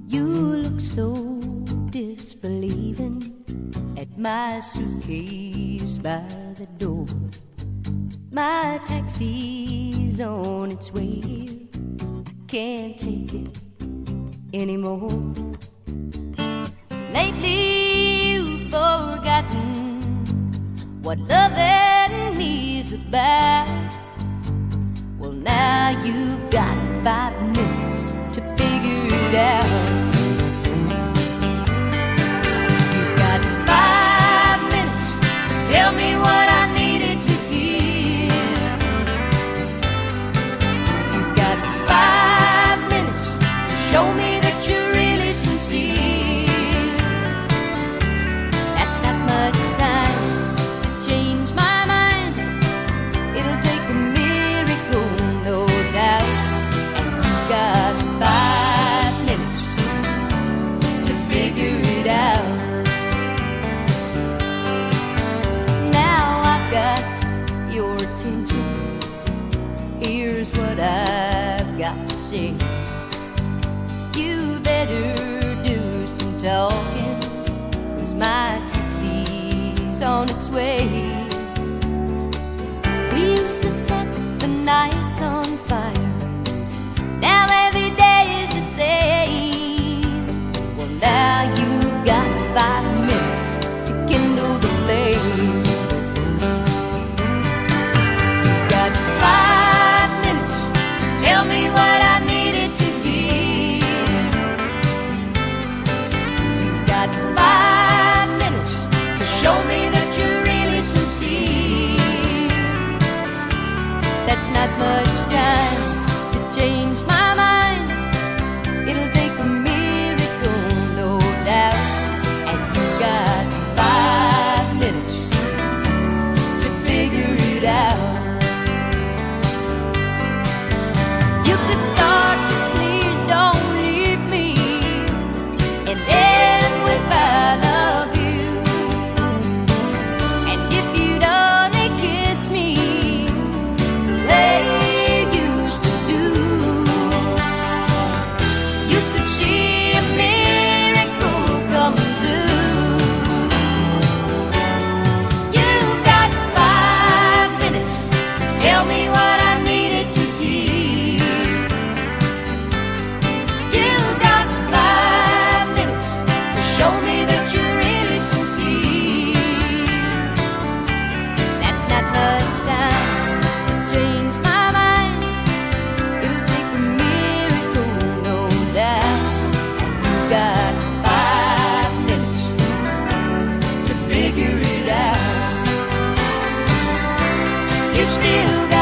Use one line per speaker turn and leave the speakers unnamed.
You look so disbelieving at my suitcase by the door. My taxi's on its way here. Can't take it anymore. Lately you've forgotten what loving me's about. Well, now you've got 5 minutes to figure it out. You've got 5 minutes to tell me what I needed to hear. You've got 5 minutes to show me that you're really sincere. That's not much time to change my mind. It'll take a miracle, no doubt. And you've got 5 minutes to figure it out. Now I've got your attention. Here's what I've got to say. You better do some talking, 'cause my taxi's on its way. We used to set the nights on fire. Now every day is the same. Well, now you've got 5 minutes to kindle the flame. You've got 5 minutes to tell me what I needed to hear. You've got 5 minutes to show me that you're really sincere. That's not much time to change my mind. It'll take a miracle, no doubt. And you got 5 minutes to figure it out. You could start with "Please don't leave me" and end with "I love you." And if you'd only kiss me the way you used to do, you could see a miracle come true. You've got 5 minutes to tell me what I needed to hear. You've got 5 minutes to show me that you're really sincere. That's not much time to change my mind. It'll take a miracle, no doubt. And you've got 5 minutes to figure it out. You still got